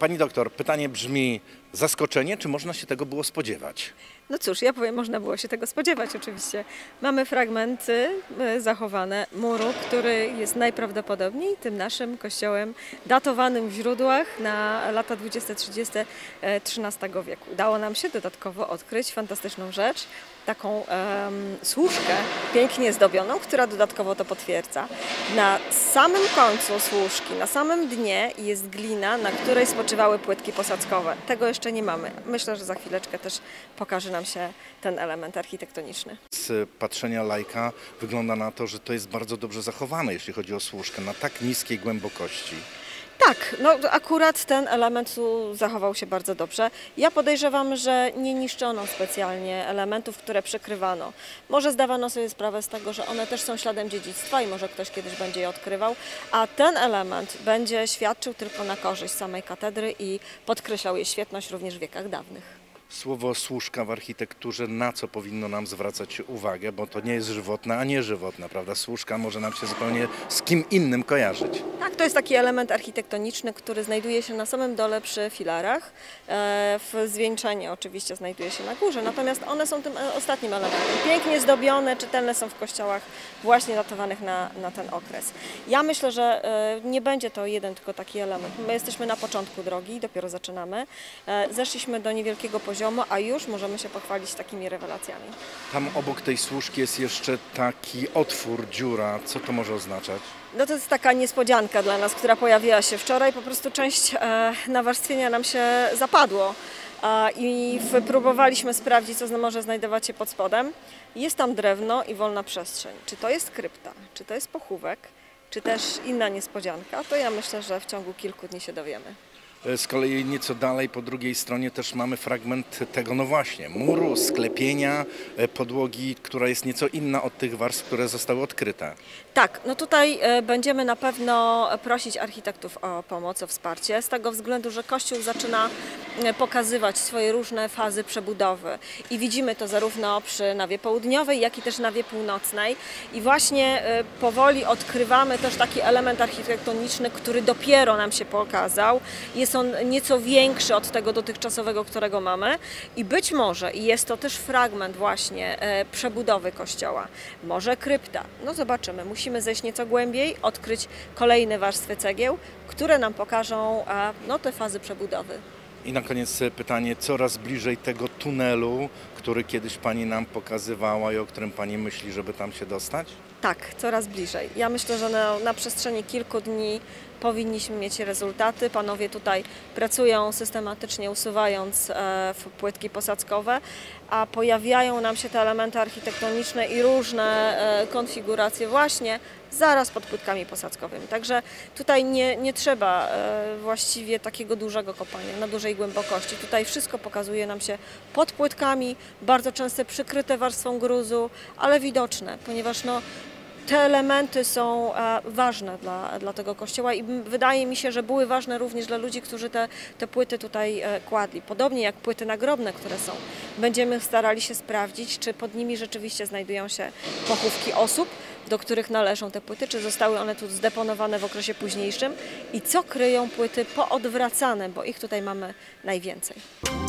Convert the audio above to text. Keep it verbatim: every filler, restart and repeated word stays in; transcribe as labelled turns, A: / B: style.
A: Pani doktor, pytanie brzmi: zaskoczenie, czy można się tego było spodziewać?
B: No cóż, ja powiem, można było się tego spodziewać oczywiście. Mamy fragmenty e, zachowane muru, który jest najprawdopodobniej tym naszym kościołem datowanym w źródłach na lata dwudzieste trzydzieste trzynastego wieku. Udało nam się dodatkowo odkryć fantastyczną rzecz, taką em, służkę pięknie zdobioną, która dodatkowo to potwierdza. Na samym końcu służki, na samym dnie jest glina, na której spoczywały płytki posadzkowe. Tego jeszcze nie mamy. Myślę, że za chwileczkę też pokaże nam się ten element architektoniczny.
A: Z patrzenia laika wygląda na to, że to jest bardzo dobrze zachowane, jeśli chodzi o służkę, na tak niskiej głębokości.
B: Tak, no akurat ten element tu zachował się bardzo dobrze. Ja podejrzewam, że nie niszczono specjalnie elementów, które przykrywano. Może zdawano sobie sprawę z tego, że one też są śladem dziedzictwa i może ktoś kiedyś będzie je odkrywał, a ten element będzie świadczył tylko na korzyść samej katedry i podkreślał jej świetność również w wiekach dawnych.
A: Słowo służka w architekturze, na co powinno nam zwracać uwagę, bo to nie jest żywotne, a nie żywotne, prawda? Służka może nam się zupełnie z kim innym kojarzyć.
B: Tak, to jest taki element architektoniczny, który znajduje się na samym dole przy filarach. W zwieńczenie oczywiście znajduje się na górze, natomiast one są tym ostatnim elementem. Pięknie zdobione, czytelne są w kościołach właśnie datowanych na, na ten okres. Ja myślę, że nie będzie to jeden tylko taki element. My jesteśmy na początku drogi, dopiero zaczynamy. Zeszliśmy do niewielkiego poziomu, a już możemy się pochwalić takimi rewelacjami.
A: Tam obok tej służki jest jeszcze taki otwór, dziura. Co to może oznaczać?
B: No to jest taka niespodzianka dla nas, która pojawiła się wczoraj. Po prostu część e, nawarstwienia nam się zapadło e, i próbowaliśmy sprawdzić, co może znajdować się pod spodem. Jest tam drewno i wolna przestrzeń. Czy to jest krypta, czy to jest pochówek, czy też inna niespodzianka, to ja myślę, że w ciągu kilku dni się dowiemy.
A: Z kolei nieco dalej, po drugiej stronie też mamy fragment tego, no właśnie, muru, sklepienia, podłogi, która jest nieco inna od tych warstw, które zostały odkryte.
B: Tak, no tutaj będziemy na pewno prosić architektów o pomoc, o wsparcie, z tego względu, że Kościół zaczyna pokazywać swoje różne fazy przebudowy i widzimy to zarówno przy nawie południowej, jak i też nawie północnej i właśnie powoli odkrywamy też taki element architektoniczny, który dopiero nam się pokazał. Jest on nieco większy od tego dotychczasowego, którego mamy i być może, i jest to też fragment właśnie przebudowy kościoła, może krypta, no zobaczymy, musimy zejść nieco głębiej, odkryć kolejne warstwy cegieł, które nam pokażą no, te fazy przebudowy.
A: I na koniec pytanie, coraz bliżej tego tunelu, który kiedyś Pani nam pokazywała i o którym Pani myśli, żeby tam się dostać?
B: Tak, coraz bliżej. Ja myślę, że na, na przestrzeni kilku dni powinniśmy mieć rezultaty. Panowie tutaj pracują systematycznie, usuwając e, płytki posadzkowe, a pojawiają nam się te elementy architektoniczne i różne e, konfiguracje właśnie zaraz pod płytkami posadzkowymi. Także tutaj nie, nie trzeba e, właściwie takiego dużego kopania na dużej głębokości. Tutaj wszystko pokazuje nam się pod płytkami, bardzo często przykryte warstwą gruzu, ale widoczne, ponieważ no, te elementy są e, ważne dla, dla tego kościoła i wydaje mi się, że były ważne również dla ludzi, którzy te, te płyty tutaj e, kładli. Podobnie jak płyty nagrobne, które są. Będziemy starali się sprawdzić, czy pod nimi rzeczywiście znajdują się pochówki osób, do których należą te płyty, czy zostały one tu zdeponowane w okresie późniejszym i co kryją płyty poodwracane, bo ich tutaj mamy najwięcej.